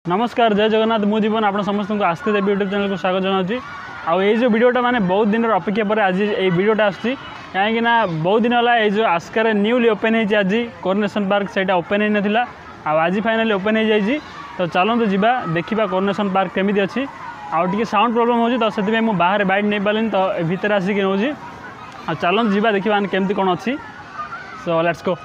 नमस्कार जय जगन्नाथ मु जीवन आप समस्त को आस्ते देवी यूट्यूब चैनल को स्वागत जनाऊँगी आउ ये जो वीडियोटा माने बहुत दिन अपेक्षा पर आज ये वीडियोटा आसी कहीं बहुत दिन है ये जो आस्कार न्यूली ओपन होती आज कोरोनेशन पार्क से ओपन ही नाला आज फाइनाली ओपन हो जाए तो चलते जीवा देखा कोरोनेशन पार्क केमी अच्छी आउ साउंड प्रॉब्लम हो तो से बाहर बैठ नहीं पारे तो भितर आसिक नौ चलते जीवा देखा केमती कौन अच्छी सो लेट्स गो।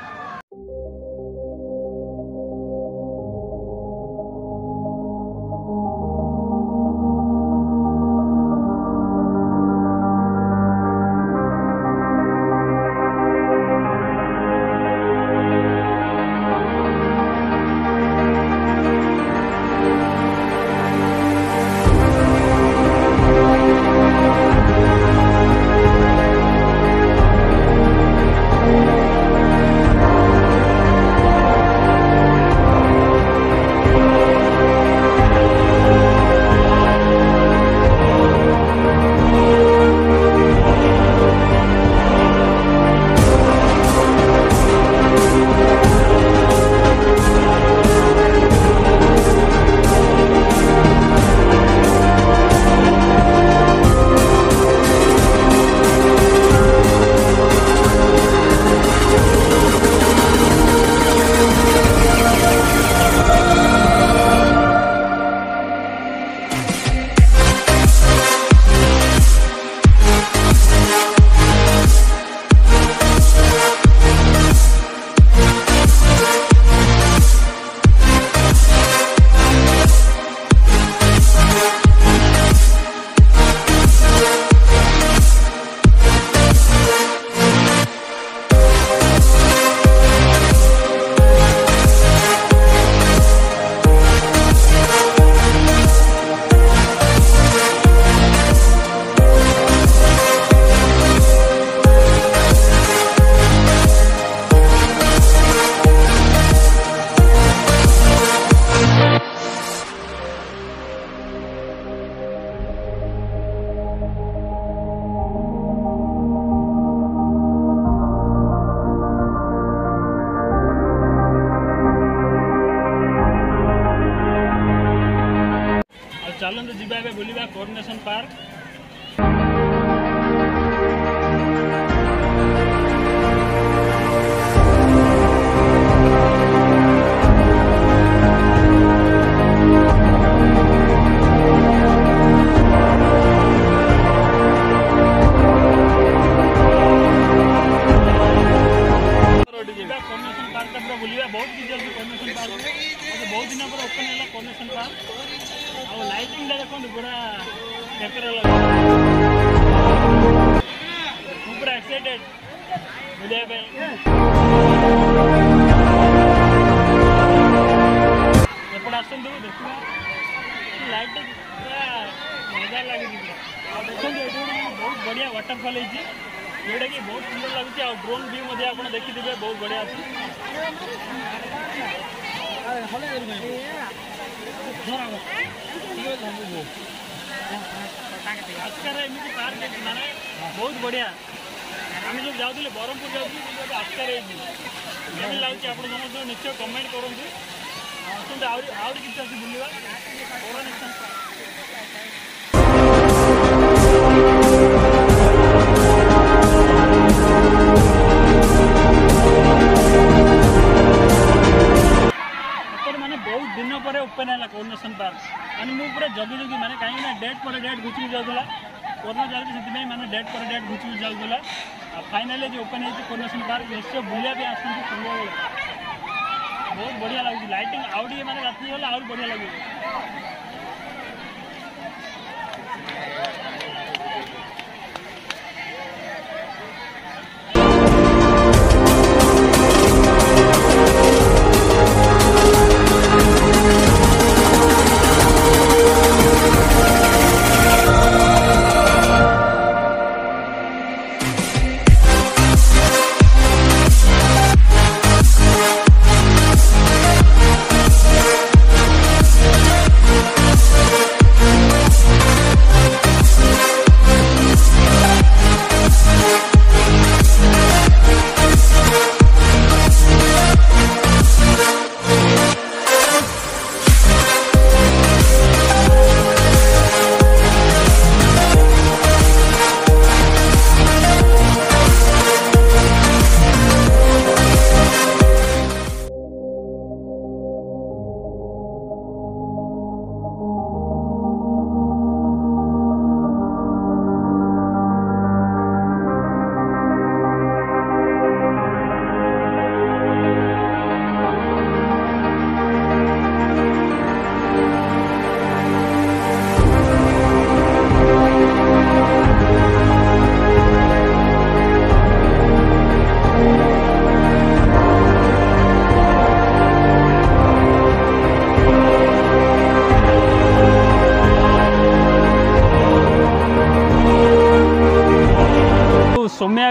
चलते जीवा बुलवा कोरोनेशन पार्क कोरोनेशन पार्क बुलवा बहुत किसी कोरोनेशन पार्क बहुत दिन पर ओपन है कोरोनेशन पार्क और लाइटिंग देखो पूरा पेपर पूरा एक्साइटेड बुझाई एपट आस देख लाइटिंग पूरा मजा लगे देखो बहुत बढ़िया वाटरफॉल है जोटा कि बहुत सुंदर लगुच आ ड्रोन व्यू आप देखिए बहुत बढ़िया अच्छी आस्कार एमती पार्क माने बहुत बढ़िया आम जो जाऊँ बरहमपुर जाऊँ आस्कार केमी लगे आप समस्त निश्चय कमेंट करूँ आसते आउट किसी अच्छी बुलवा कोरोनेशन बहुत दिन पर ओपन है कोरोनेशन पार्क मैंने मुझे पूरा जगी जगी मैंने कहीं डेट पर डेट घुची जाऊला कोरोना चलती से मैंने डेट पर डेट घुची जाऊला फाइनाली जो ओपन है कोरोनेशन पार्क निश्चय बुलिया भी आसती संध्या बहुत बढ़िया लगे लाइटिंग आउट मैंने रात गला आहरी बढ़िया लगे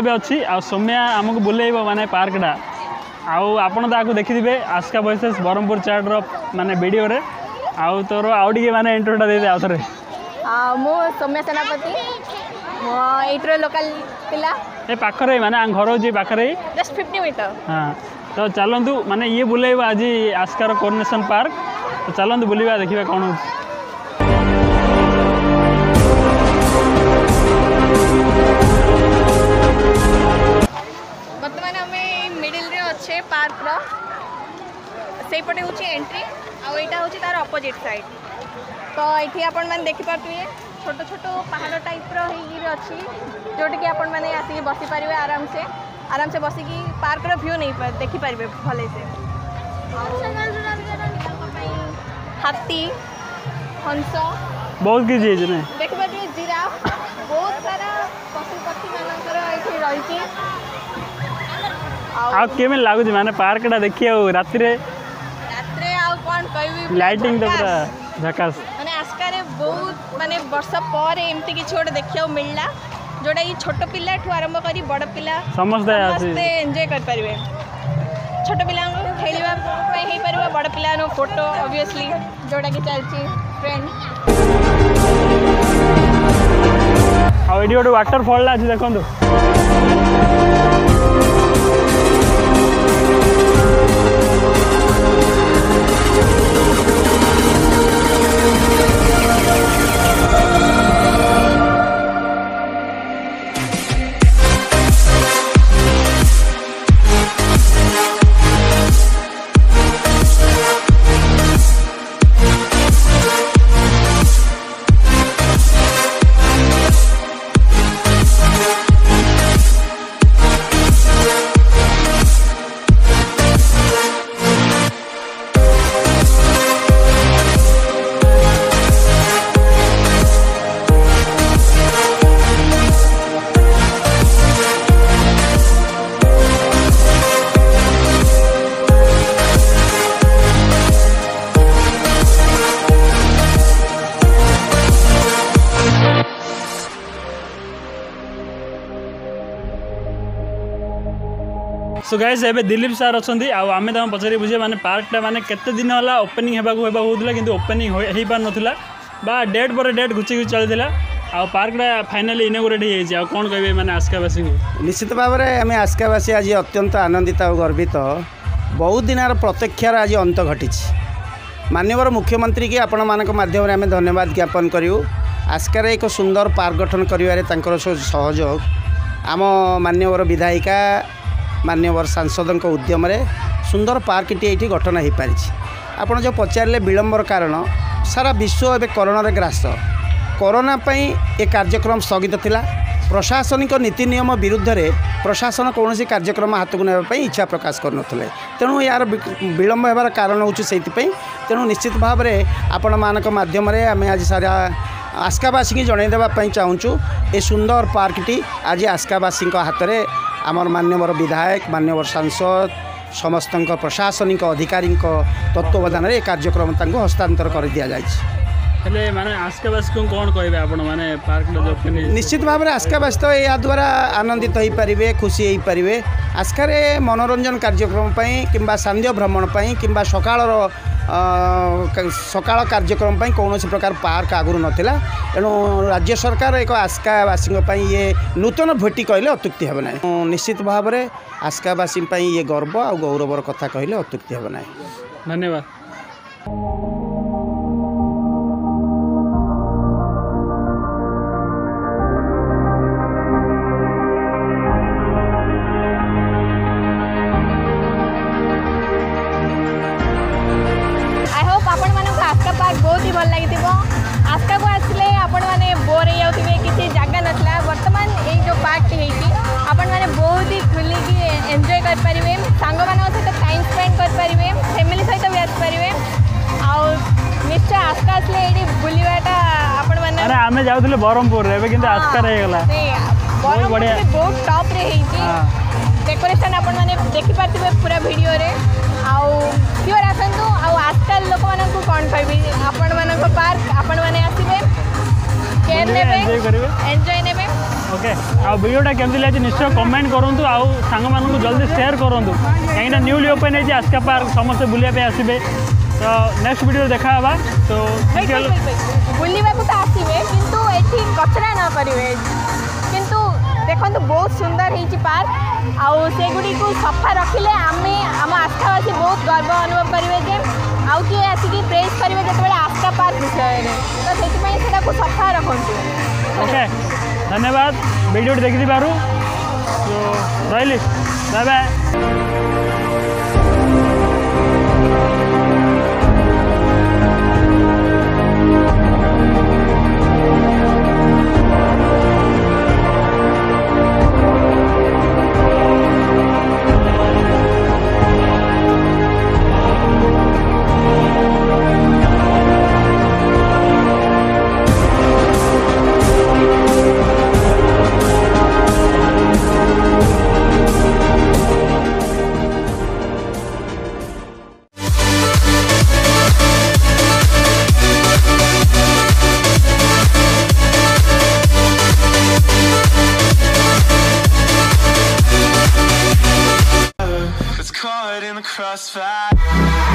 भी अच्छी आ सौम्या आमको बुलेब माने पार्कटा आपण तो देखिथे आस्का वॉइसेस ब्रह्मपुर चार्टर माने वीडियो रे आउ तोर आउ टिके माने इंट्रोटा दे दे आ थरे मो सौम्या सेनापति मो एट्रो लोकल पिला ए पाखरे माने घर होजी पाखरे जस्ट 50 मीटर। हां तो चलंतु माने ये बुलेबा आज आस्कार कोरोनेशन पार्क तो चलंतु बुलिबा देखिबा कोन होछ। वर्तमान हमें मिडिल रे अच्छे पार्क रो सेई पटे होची एंट्री आ एटा होची तार अपोजिट साइड तो एठी आपण माने देखि पारथिबे छोटो छोटो पहाड़ टाइप रो हेई अच्छी जोटी कि आपण माने आसी बसी पारिबे आराम से बसी की पार्क रो व्यू नहीं देखि पारिबे भले से हाथी हंस बहुत की चीज ने देखि पारिबे जिराफ बहुत सारा पशु पक्षी मानकर एठी रही छी आ केमे लागु छी माने पार्कटा देखियो रात्रि रे आ कोन कहबी लाइटिंग तो पूरा झकास माने आस्का रे बहुत माने वर्ष पर एमती कि छोड़ देखियो मिलला जोड़ा ये छोट पिला ठू आरंभ करी बड़ पिला समस्ते एंजॉय कर परिवे छोट पिला खेलवा पे हे परबा बड़ पिला नो फोटो ऑब्वियसली जोड़ा कि चलची फ्रेंड आ एडी ओड वाटरफॉल ला अछि देखंतु सो गाइस एबे दिलीप सर अच्छी आम पचारि बुझे माने पार्कटा माने केते दिन होला ओपनिंग होता किंतु ओपनिंग हो पार नथिला बा डेट पर डेट घुची घुची चलता आ पार्कटा फाइनली इनॉग्रेट हो कौन कहे माने आस्कावासी को निश्चित भाव में आम आस्कावासी आज अत्यंत आनंदित और गर्वित बहुत दिन प्रतीक्षार आज अंत घटी माननीय मुख्यमंत्री की आपण मान माध्यम आम धन्यवाद ज्ञापन करूँ आस्कार एक सुंदर पार्क गठन कर सहयोग आम माननीय विधायिका माननीय सांसदों उद्यम सुंदर पार्कटी ये गठन हो पारी आपड़ जो पचारे विलंबर कारण सारा विश्व एवं कोरोना ग्रास कोरोना ये कार्यक्रम स्थगित थिला प्रशासनिक नीति नियम विरुद्ध रे प्रशासन कौन कार्यक्रम हाथ को नापी इच्छा प्रकाश करें तेणु यार विलंब होबार कारण हूँ से तेणु निश्चित भाव में आपण मान मध्यम आम आज सारा आस्कावासी की जनईदेवाई चाहूँ ये सुंदर पार्कटी आज आस्कावासी हाथ में आमर माननीय विधायक माननीय सांसद समस्त प्रशासनिक अधिकारी तत्वावधान में कार्यक्रम हस्तांतर कर दि जाए माने आस्कावासी को कौन कहे आप माने पार्क निश्चित भाव में आस्कावासी तो या द्वारा आनंदित हो पारे खुशी हो पारे आस्कार मनोरंजन कार्यक्रम कि सांध्य भ्रमण कि सकाळ कार्यक्रम कौन प्रकार पार्क आगुरी नाला तेणु राज्य सरकार एक आस्कावासी ये नूतन भेटी कहले अत्युक्ति हे ना निश्चित भाव में आस्कावासी ये गर्व आ गौरवर कथा कहले अत्युक्ति हे ना। धन्यवाद। बहुत ही भल लगी आस्का को आसले आपण मैंने बोर हो जाते किसी जगह नाला बर्तमान ये जो पार्क आपण मैंने बहुत ही खुलिकी एंजॉय करेंगे सांग मान सहित टाइम स्पेंड करेंगे फैमिली सहित भी आसपारे निश्चय आस्का आसले ये बुलवाटा आपण मैंने आम जाऊँ ब्रह्मपुर आस्का बहुत टॉप रे डेकोरेशन आपण मैंने देखिपारे पूरा वीडियो रे आउर आसतु आस्का लोक मान कौन कह आपण मान पार्क आपण मैंने आसवे केयर ने एंजॉय ने ओके आ वीडियोटा केमती लगे निश्चय कमेंट करूँ आउ सांग मानू जल्दी शेयर करूँ कहीं न्यूली ओपन है आस्का पार्क समस्त बुलापी आसबे तो नेक्स्ट वीडियो देखा तो बुलवा तो आसवे किंतु एठी कचरा न करेंगे किंतु देखो बहुत सुंदर है पार्क आउ से गुड़ी को सफा रखिले आमे आम आस्थावासी बहुत गर्व अनुभव करेंगे आउ किए आसिक प्रेज करेंगे जो आस्का पार्क विषय में तो से सफा रखु ओके धन्यवाद वीडियो देखी पारू तो रही bye bye. Caught in the crossfire.